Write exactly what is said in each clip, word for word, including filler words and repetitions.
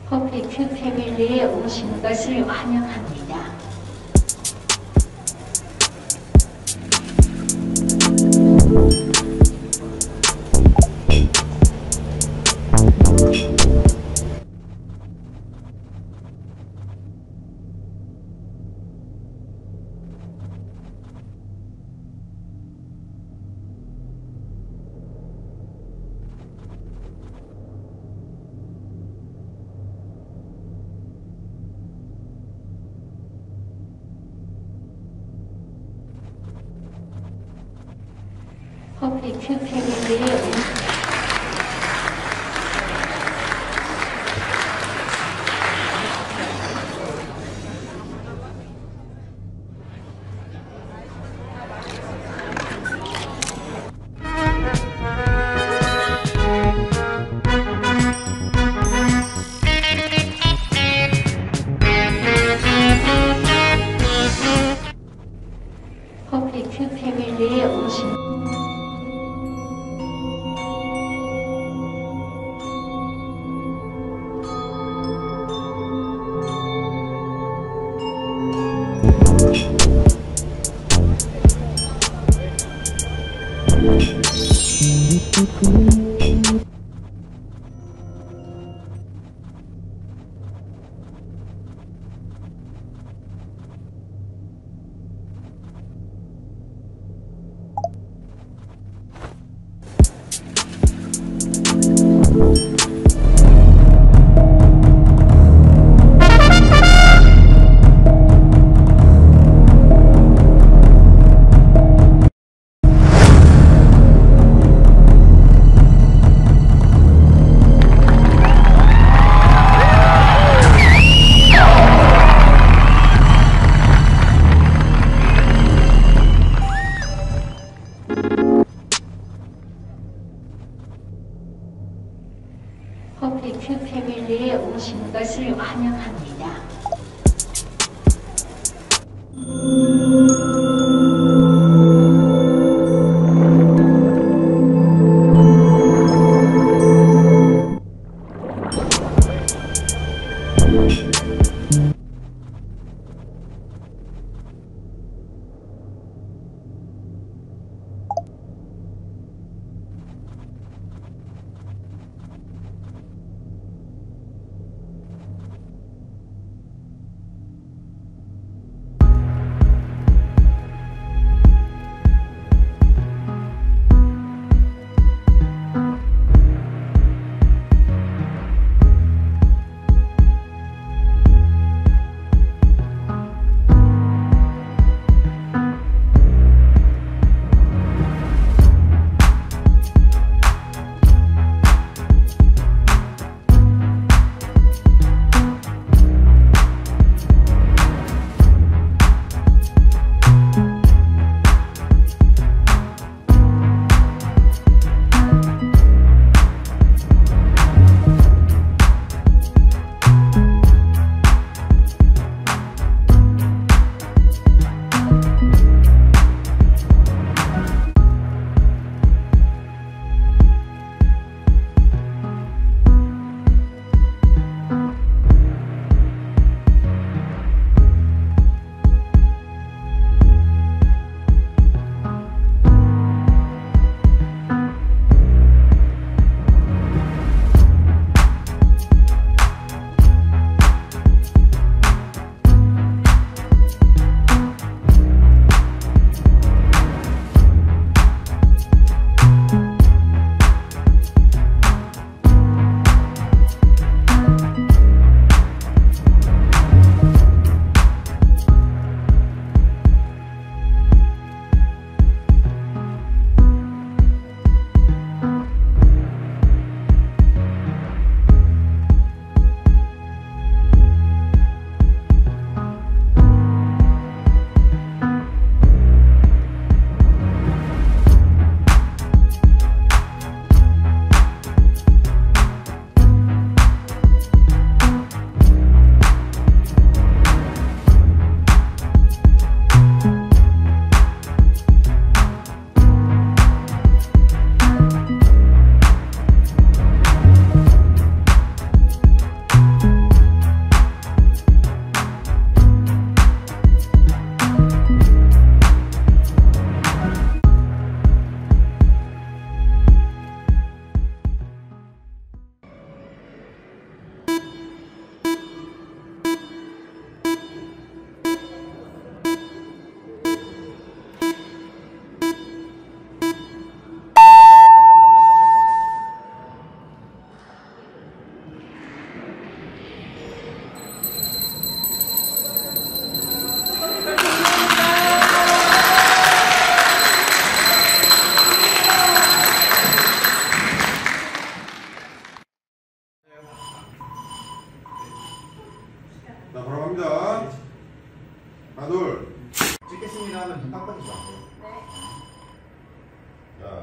퍼펙트 패밀리에 오신 것을 환영합니다. 퍼펙트 패밀리에 오신 퍼펙트 패밀리에 오신 퍼펙트 패밀리에 오신 것을 환영합니다.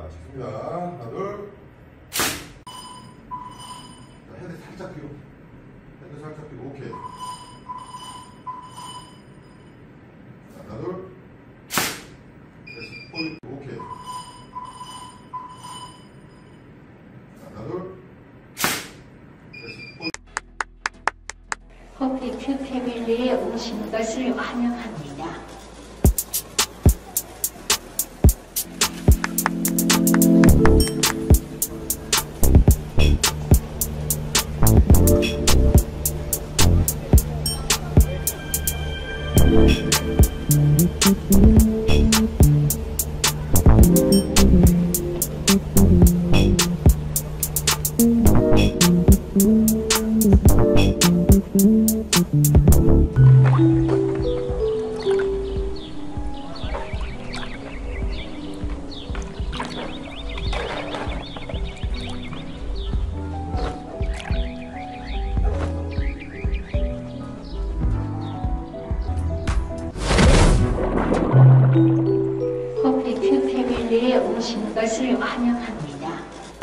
좋습니다. 하나, 둘. 자, 헤드 살짝 뒤로. 헤드 살짝 뒤로. 오케이. 하나, 둘. 포인트. 오케이. 하나, 둘. 포인트. 퍼펙트 패밀리에 오신 것을 환영합니다. 퍼펙트 패밀리에 오신 것을 환영합니다.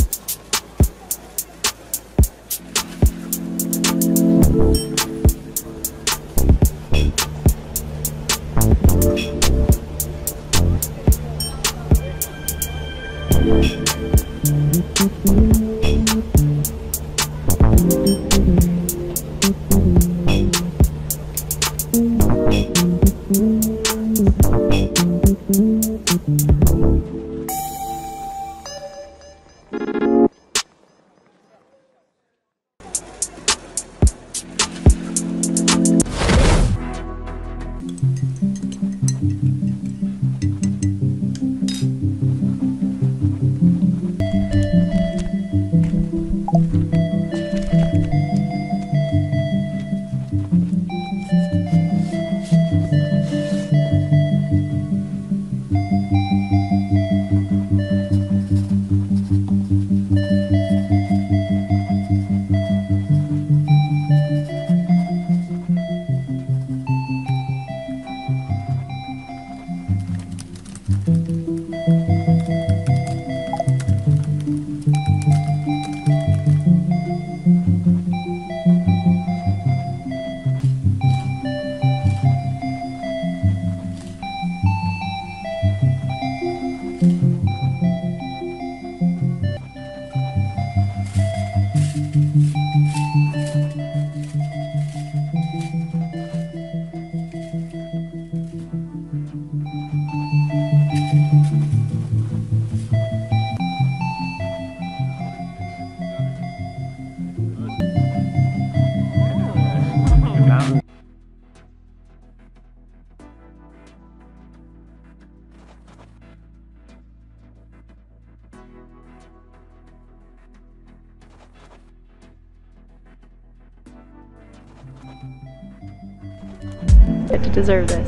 To deserve this.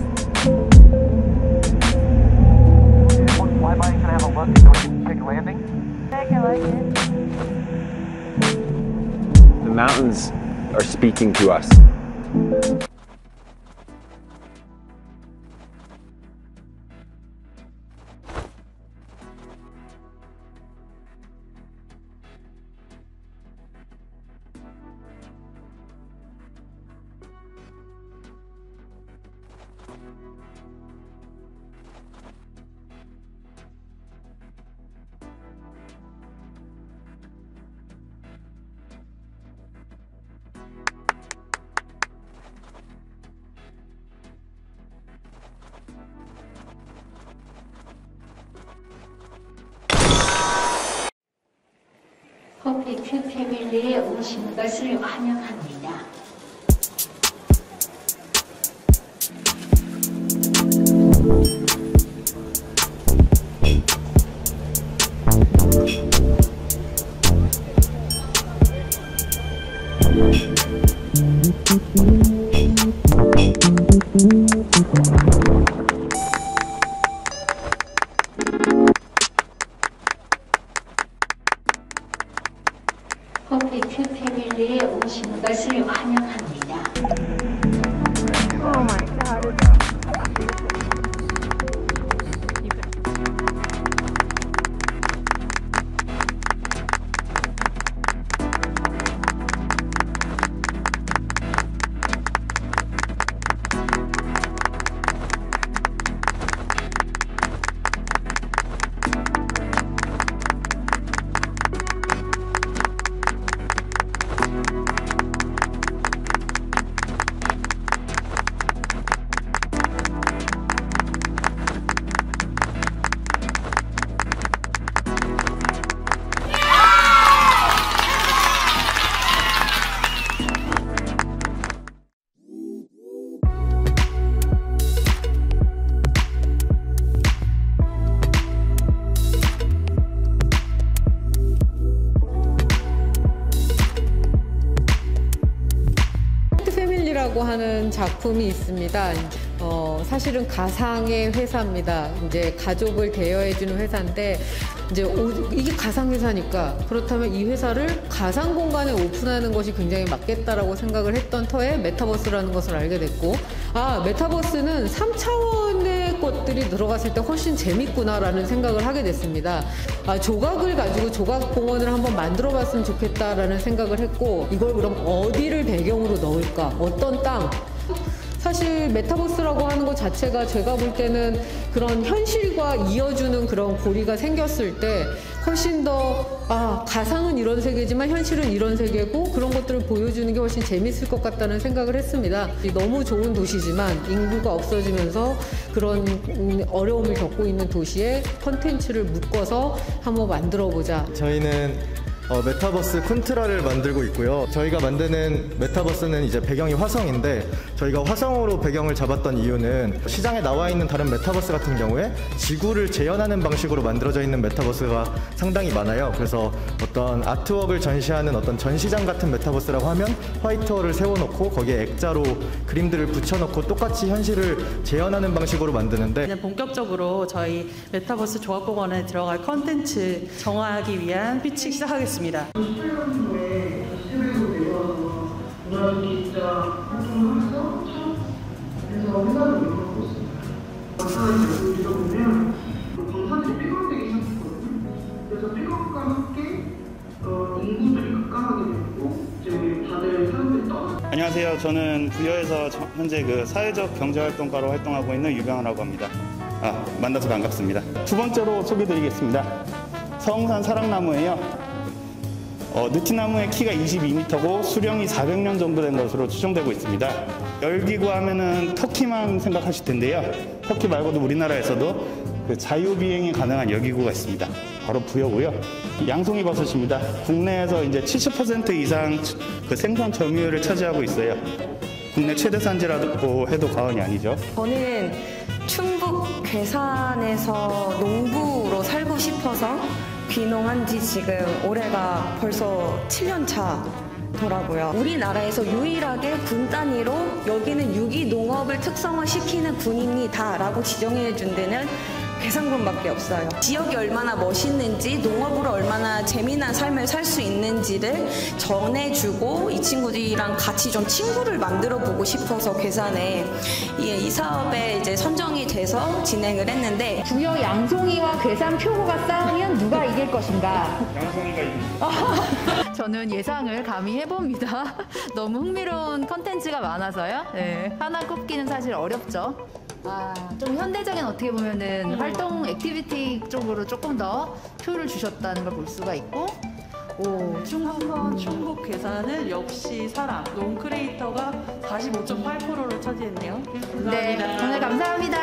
Fly by, can I have a look? Can we take a landing? I can like it. The mountains are speaking to us. 퍼펙트 패밀리에 오신 것을 환영합니다. 퍼펙트 패밀리에 오신 것을 환영합니다. Oh my god. 작품이 있습니다. 어, 사실은 가상의 회사입니다. 이제 가족을 대여해주는 회사인데, 이제 오, 이게 가상회사니까 그렇다면 이 회사를 가상 공간에 오픈하는 것이 굉장히 맞겠다라고 생각을 했던 터에 메타버스라는 것을 알게 됐고, 아, 메타버스는 삼 차원의 것들이 들어갔을 때 훨씬 재밌구나라는 생각을 하게 됐습니다. 아, 조각을 가지고 조각 공원을 한번 만들어 봤으면 좋겠다라는 생각을 했고, 이걸 그럼 어디를 배경으로 넣을까? 어떤 땅? 사실 메타버스라고 하는 것 자체가 제가 볼 때는 그런 현실과 이어주는 그런 고리가 생겼을 때 훨씬 더, 아, 가상은 이런 세계지만 현실은 이런 세계고 그런 것들을 보여주는 게 훨씬 재밌을 것 같다는 생각을 했습니다. 너무 좋은 도시지만 인구가 없어지면서 그런 어려움을 겪고 있는 도시에 콘텐츠를 묶어서 한번 만들어 보자. 저희는 어, 메타버스 쿤트라를 만들고 있고요. 저희가 만드는 메타버스는 이제 배경이 화성인데, 저희가 화성으로 배경을 잡았던 이유는 시장에 나와 있는 다른 메타버스 같은 경우에 지구를 재현하는 방식으로 만들어져 있는 메타버스가 상당히 많아요. 그래서 어떤 아트웍을 전시하는 어떤 전시장 같은 메타버스라고 하면 화이트홀을 세워놓고 거기에 액자로 그림들을 붙여놓고 똑같이 현실을 재현하는 방식으로 만드는데, 이제 본격적으로 저희 메타버스 조합공원에 들어갈 컨텐츠 정하기 위한 피치 시작하겠습니다. 십팔 년 후에 시스템에서 내려와서 문화적 기자 활동을 하면서 처음 그래서 회사를 운영하고 있습니다. 마찬가지로 들어보면 방사들이 삐걱대기 시작했거든요. 그래서 삐걱과 함께 어, 인구들이 급감하게 됐고 이제 다들 사람들이 떠나. 안녕하세요. 저는 부여에서 현재 그 사회적 경제활동가로 활동하고 있는 유병하라고 합니다. 아, 만나서 반갑습니다. 두 번째로 소개드리겠습니다. 서흥산 사랑나무예요. 어, 느티나무의 키가 이십이 미터고 수령이 사백 년 정도 된 것으로 추정되고 있습니다. 열기구 하면은 터키만 생각하실 텐데요. 터키 말고도 우리나라에서도 그 자유비행이 가능한 열기구가 있습니다. 바로 부여고요. 양송이 버섯입니다. 국내에서 이제 칠십 퍼센트 이상 그 생산 점유율을 차지하고 있어요. 국내 최대 산지라고 해도 과언이 아니죠. 저는 충북 괴산에서 농부로 살고 싶어서 귀농한 지 지금 올해가 벌써 칠 년 차더라고요. 우리나라에서 유일하게 군 단위로 여기는 유기농업을 특성화시키는 군입니다라고 지정해 준 데는 괴산군밖에 없어요. 지역이 얼마나 멋있는지, 농업으로 얼마나 재미난 삶을 살 수 있는지를 전해주고 이 친구들이랑 같이 좀 친구를 만들어보고 싶어서 괴산에 예, 이 사업에 이제 선정이 돼서 진행을 했는데, 부여 양송이와 괴산 표고가 싸우면 누가 이길 것인가? 양송이가 이깁니다. 저는 예상을 감히 해봅니다. 너무 흥미로운 컨텐츠가 많아서요. 네, 하나 꼽기는 사실 어렵죠. 아, 좀 현대적인 어떻게 보면은 활동 액티비티 쪽으로 조금 더 표를 주셨다는 걸 볼 수가 있고, 오, 충북, 충북 괴산은 역시 사람, 농 크리에이터가 사십오 점 팔 퍼센트를 차지했네요. 감사합니다. 네, 오늘 감사합니다.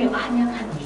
환영합니다.